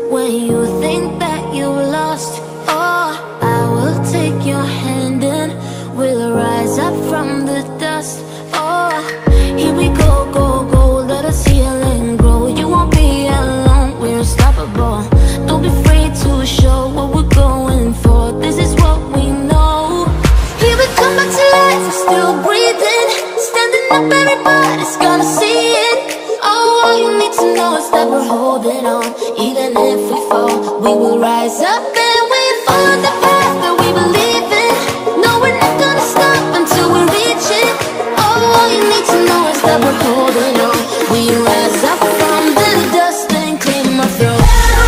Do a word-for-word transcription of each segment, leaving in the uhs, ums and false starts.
when you think that you lost. Oh, I will take your hand and we'll rise up from the dust. Oh, here we go, go, go, let us heal and grow. You won't be alone, we're unstoppable. Don't be afraid to show what we're going for. This is what we know. Here we come back to life, we're still breathing. Standing up, everybody's gonna see it. Oh, all you need to know is that we're holding on. Even if we fall, we will rise up and we follow the path that we believe in. No, we're not gonna stop until we reach it. Oh, all you need to know is that we're holding on. We rise up from the dust and clean my throat.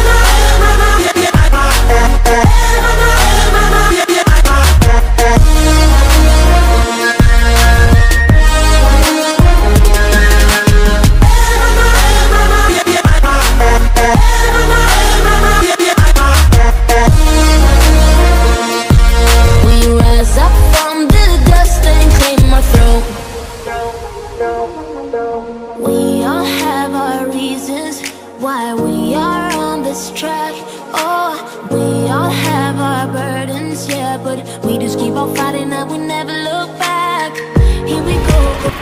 We all have our reasons why we are on this track. Oh, we all have our burdens, yeah, but we just keep on fighting and we never look back. Here we go, go,